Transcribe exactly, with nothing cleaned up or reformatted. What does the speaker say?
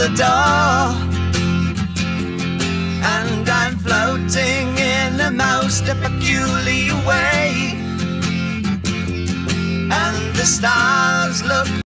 the door, and I'm floating in a most peculiar way, and the stars look